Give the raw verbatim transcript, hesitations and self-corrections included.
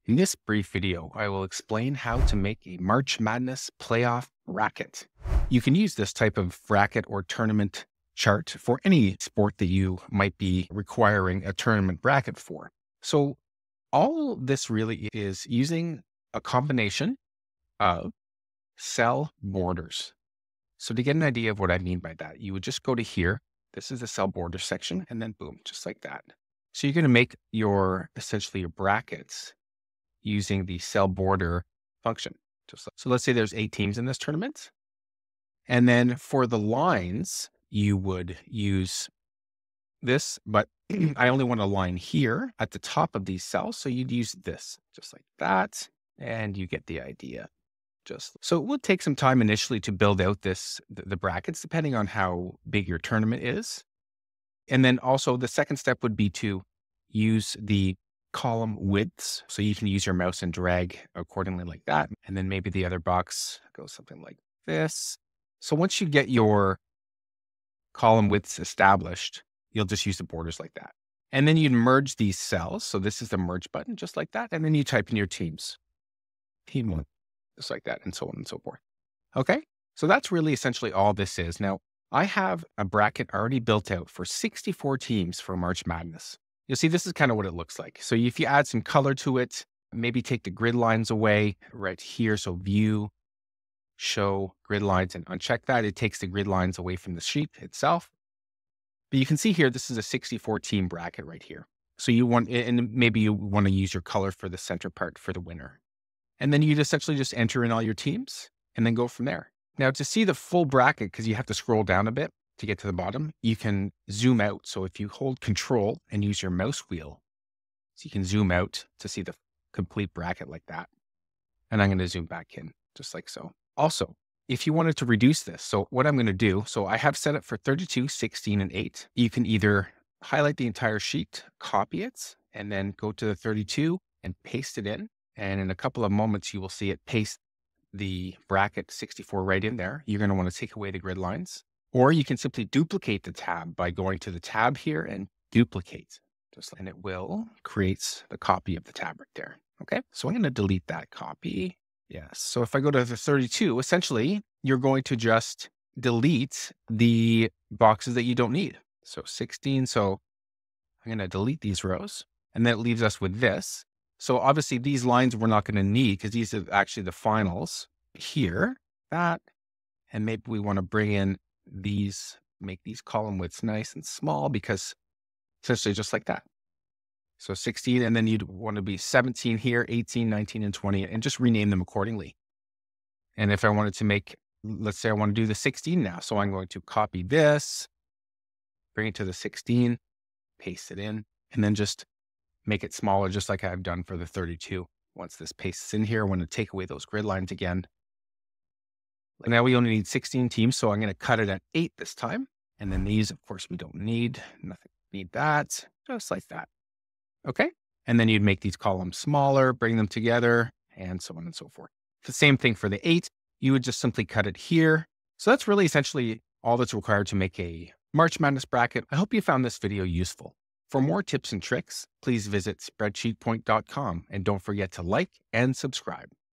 In this brief video, I will explain how to make a March Madness playoff bracket. You can use this type of bracket or tournament chart for any sport that you might be requiring a tournament bracket for. So all this really is using a combination of cell borders. So to get an idea of what I mean by that, you would just go to here. This is the cell border section, and then boom, just like that. So you're going to make your essentially your brackets using the cell border function. Just like, so let's say there's eight teams in this tournament. And then for the lines, you would use this, but I only want a line here at the top of these cells. So you'd use this just like that. And you get the idea. Just so it would take some time initially to build out this, the, the brackets, depending on how big your tournament is. And then also the second step would be to use the column widths. So you can use your mouse and drag accordingly like that. And then maybe the other box goes something like this. So once you get your column widths established, you'll just use the borders like that. And then you'd merge these cells. So this is the merge button, just like that. And then you type in your teams. Team one, just like that, and so on and so forth. Okay. So that's really essentially all this is. Now, I have a bracket already built out for sixty-four teams for March Madness. You'll see this is kind of what it looks like. So if you add some color to it, maybe take the grid lines away right here. So view, show grid lines, and uncheck that. It takes the grid lines away from the sheet itself. But you can see here, this is a sixty-four team bracket right here. So you want, and maybe you want to use your color for the center part for the winner. And then you'd essentially just enter in all your teams and then go from there. Now to see the full bracket, because you have to scroll down a bit to get to the bottom, you can zoom out. So if you hold control and use your mouse wheel, so you can zoom out to see the complete bracket like that. And I'm going to zoom back in just like so. Also, if you wanted to reduce this, so what I'm going to do, so I have set it for thirty-two, sixteen, and eight. You can either highlight the entire sheet, copy it, and then go to the thirty-two and paste it in. And in a couple of moments, you will see it paste the bracket sixty-four right in there. You're going to want to take away the grid lines, or you can simply duplicate the tab by going to the tab here and duplicate, just like, and it will create the copy of the tab right there. Okay. So I'm going to delete that copy. Yes. So if I go to the thirty-two, essentially you're going to just delete the boxes that you don't need. So sixteen. So I'm going to delete these rows, and then it leaves us with this. So obviously these lines we're not going to need because these are actually the finals here, that, and maybe we want to bring in these, make these column widths nice and small because essentially just like that. So sixteen, and then you'd want to be seventeen here, eighteen, nineteen, and twenty, and just rename them accordingly. And if I wanted to make, let's say I want to do the sixteen now. So I'm going to copy this, bring it to the sixteen, paste it in, and then just make it smaller, just like I've done for the thirty-two. Once this pastes in here, I want to take away those grid lines again. Now we only need sixteen teams, so I'm going to cut it at eight this time. And then these, of course, we don't need, nothing, need that, just like that. Okay. And then you'd make these columns smaller, bring them together, and so on and so forth. The same thing for the eight, you would just simply cut it here. So that's really essentially all that's required to make a March Madness bracket. I hope you found this video useful. For more tips and tricks, please visit spreadsheet point dot com, and don't forget to like and subscribe.